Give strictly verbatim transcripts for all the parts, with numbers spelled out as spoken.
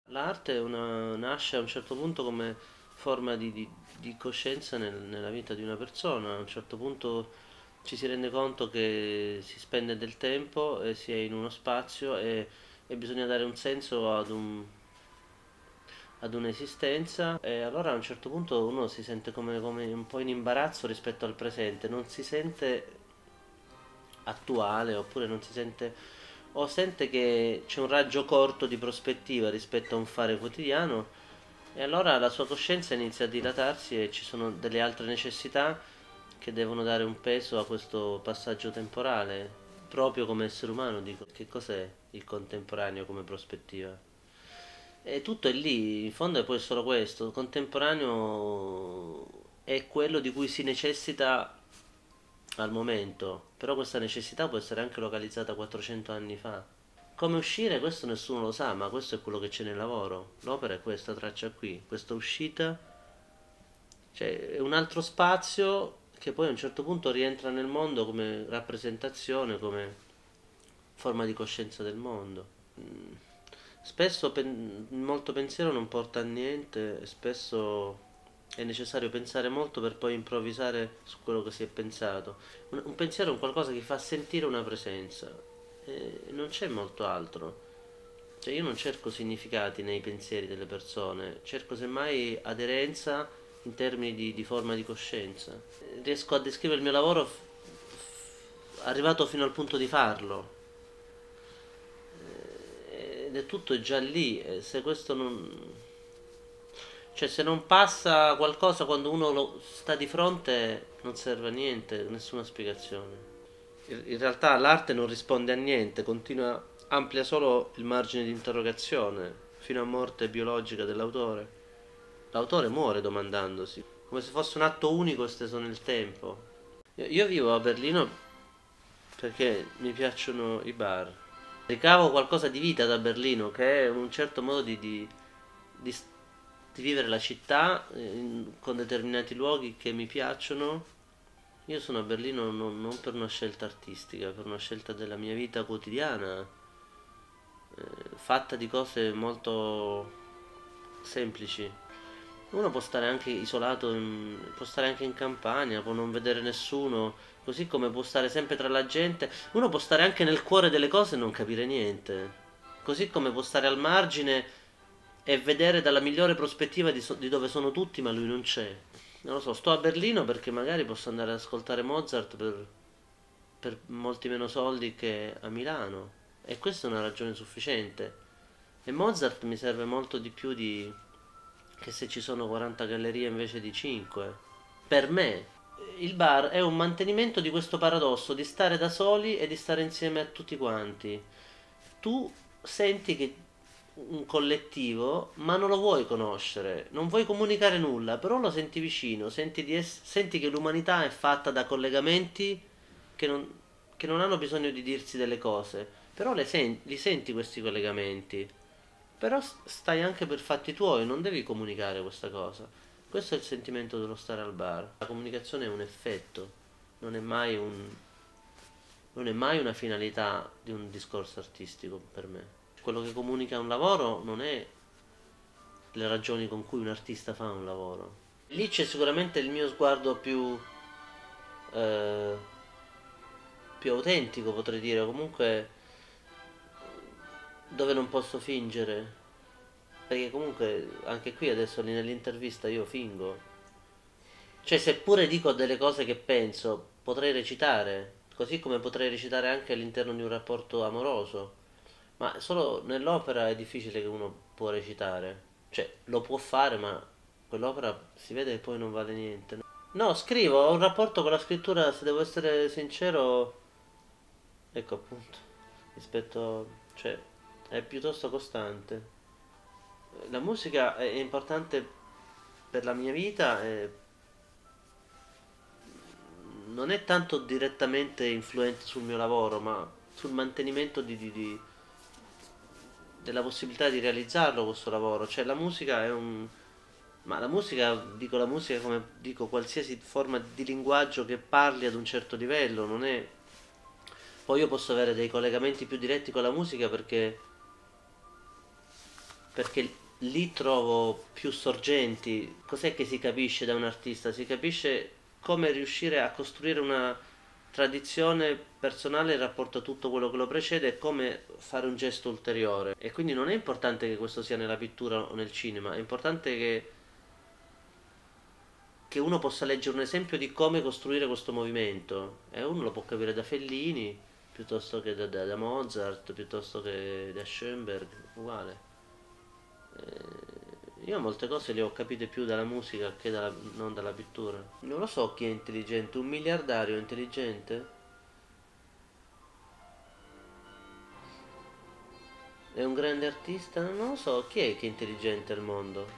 L'arte è una- nasce a un certo punto come forma di, di- di coscienza nel- nella vita di una persona. A un certo punto ci si rende conto che si spende del tempo e si è in uno spazio e, e bisogna dare un senso ad un- ad un'esistenza e allora a un certo punto uno si sente come, come un po' in imbarazzo rispetto al presente, non si sente attuale oppure non si sente o sente che c'è un raggio corto di prospettiva rispetto a un fare quotidiano e allora la sua coscienza inizia a dilatarsi e ci sono delle altre necessità che devono dare un peso a questo passaggio temporale, proprio come essere umano, dico, che cos'è il contemporaneo come prospettiva? E tutto è lì, in fondo è poi solo questo, il contemporaneo è quello di cui si necessita al momento, però questa necessità può essere anche localizzata quattrocento anni fa. Come uscire, questo nessuno lo sa, ma questo è quello che c'è nel lavoro. L'opera è questa traccia qui, questa uscita, cioè è un altro spazio che poi a un certo punto rientra nel mondo come rappresentazione, come forma di coscienza del mondo. Mm. Spesso pen- molto pensiero non porta a niente, e spesso è necessario pensare molto per poi improvvisare su quello che si è pensato. Un, un pensiero è un qualcosa che fa sentire una presenza, e non c'è molto altro. Cioè io non cerco significati nei pensieri delle persone, cerco semmai aderenza in termini di, di forma di coscienza. Riesco a descrivere il mio lavoro f- f- arrivato fino al punto di farlo. Ed è tutto già lì, e se questo non... Cioè se non passa qualcosa quando uno lo sta di fronte non serve a niente, nessuna spiegazione. In in realtà l'arte non risponde a niente, continua, amplia solo il margine di interrogazione fino a morte biologica dell'autore. L'autore muore domandandosi, come se fosse un atto unico esteso nel tempo. Io, io vivo a Berlino perché mi piacciono i bar. Ricavo qualcosa di vita da Berlino, che è un certo modo di, di, di, di vivere la città eh, in- con determinati luoghi che mi piacciono. Io sono a Berlino non, non per una scelta artistica, per una scelta della mia vita quotidiana, eh, fatta di cose molto semplici. Uno può stare anche isolato, in- può stare anche in campagna, può non vedere nessuno, così come può stare sempre tra la gente. Uno può stare anche nel cuore delle cose e non capire niente. Così come può stare al margine e vedere dalla migliore prospettiva di, so- di dove sono tutti, ma lui non c'è. Non lo so, sto a Berlino perché magari posso andare ad ascoltare Mozart per, per molti meno soldi che a Milano. E questa è una ragione sufficiente. E Mozart mi serve molto di più di che se ci sono quaranta gallerie invece di cinque. Per me il bar è un mantenimento di questo paradosso di stare da soli e di stare insieme a tutti quanti. Tu senti che un collettivo, ma non lo vuoi conoscere, non vuoi comunicare nulla, però lo senti vicino, senti, di ess- senti che l'umanità è fatta da collegamenti che non, che non hanno bisogno di dirsi delle cose, però le sen- li senti questi collegamenti. Però s- stai anche per fatti tuoi, non devi comunicare questa cosa. Questo è il sentimento dello stare al bar. La comunicazione è un effetto, non è mai un, non è mai una finalità di un discorso artistico per me. Quello che comunica un lavoro non è le ragioni con cui un artista fa un lavoro. Lì c'è sicuramente il mio sguardo più, eh, più autentico, potrei dire, comunque dove non posso fingere. Perché comunque anche qui adesso nell'intervista io fingo. Cioè, seppure dico delle cose che penso, potrei recitare, così come potrei recitare anche all'interno di un rapporto amoroso. Ma solo nell'opera è difficile che uno può recitare. Cioè, lo può fare, ma quell'opera si vede che poi non vale niente. No, scrivo, ho un rapporto con la scrittura, se devo essere sincero, ecco appunto, rispetto, cioè, è piuttosto costante. La musica è importante per la mia vita e non è tanto direttamente influente sul mio lavoro, ma sul mantenimento di, di- di- della possibilità di realizzarlo questo lavoro. Cioè la musica è un... Ma la musica, dico la musica come dico qualsiasi forma di linguaggio che parli ad un certo livello, non è... Poi io posso avere dei collegamenti più diretti con la musica perché perché lì trovo più sorgenti. Cos'è che si capisce da un artista? Si capisce come riuscire a costruire una tradizione personale in rapporto a tutto quello che lo precede e come fare un gesto ulteriore. E quindi non è importante che questo sia nella pittura o nel cinema, è importante che, che uno possa leggere un esempio di come costruire questo movimento. E uno lo può capire da Fellini, piuttosto che da, da, da Mozart, piuttosto che da Schoenberg, uguale. Eh, io molte cose le ho capite più dalla musica che dalla, non dalla pittura. Non lo so chi è intelligente, un miliardario è intelligente? È un grande artista? Non lo so, chi è che è intelligente al mondo?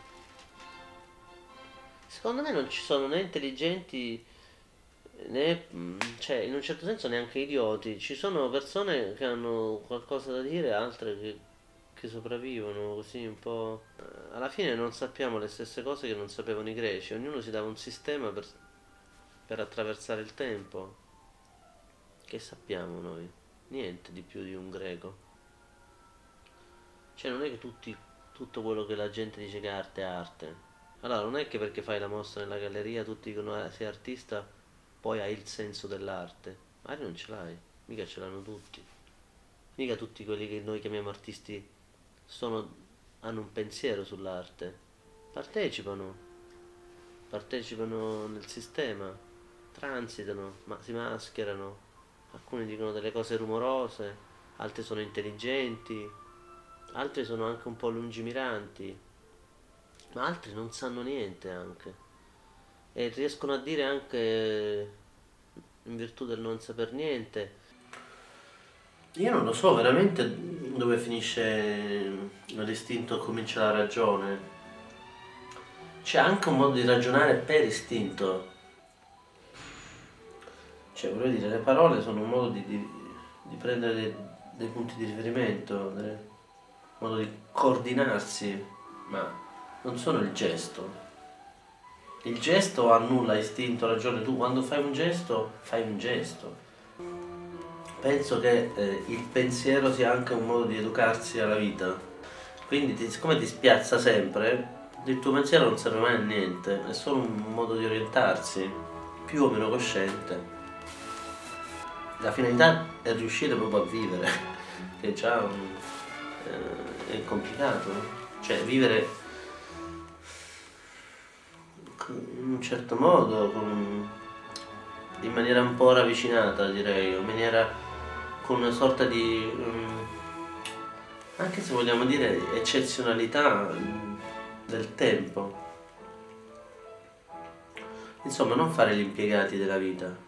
Secondo me non ci sono né intelligenti né, mm, cioè, in un certo senso neanche idioti. Ci sono persone che hanno qualcosa da dire, altre che, che sopravvivono così un po'. Eh, Alla fine non sappiamo le stesse cose che non sapevano i greci. Ognuno si dava un sistema per, per attraversare il tempo. Che sappiamo noi? Niente di più di un greco. Cioè, non è che tutti, tutto quello che la gente dice che è arte è arte. Allora, non è che perché fai la mostra nella galleria tutti dicono "Ah, sei artista, poi hai il senso dell'arte". Magari non ce l'hai, mica ce l'hanno tutti. Mica tutti quelli che noi chiamiamo artisti sono, hanno un pensiero sull'arte. Partecipano, partecipano nel sistema, transitano, ma si mascherano. Alcuni dicono delle cose rumorose, altri sono intelligenti, altri sono anche un po' lungimiranti, ma altri non sanno niente anche. E riescono a dire anche in virtù del non saper niente. Io non lo so veramente dove finisce l'istinto e comincia la ragione. C'è anche un modo di ragionare per istinto. Cioè, voglio dire, le parole sono un modo di, di, di prendere dei, dei punti di riferimento, un modo di coordinarsi, ma non sono il gesto. Il gesto annulla istinto, ragione. Tu quando fai un gesto, fai un gesto. Penso che eh, il pensiero sia anche un modo di educarsi alla vita. Quindi, ti, siccome ti spiazza sempre, il tuo pensiero non serve mai a niente, è solo un modo di orientarsi, più o meno cosciente. La finalità è riuscire proprio a vivere, che già um, eh, è complicato. Cioè, vivere in un certo modo, con, in maniera un po' ravvicinata, direi, in maniera con una sorta di, um, anche se vogliamo dire, eccezionalità um, del tempo. Insomma, non fare gli impiegati della vita.